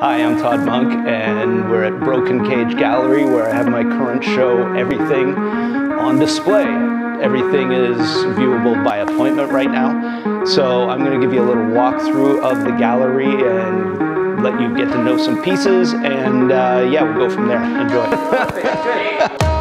Hi, I'm Todd Monk, and we're at Broken Cage Gallery, where I have my current show, Everything, on display. Everything is viewable by appointment right now. So I'm going to give you a little walkthrough of the gallery and let you get to know some pieces, and yeah, we'll go from there. Enjoy.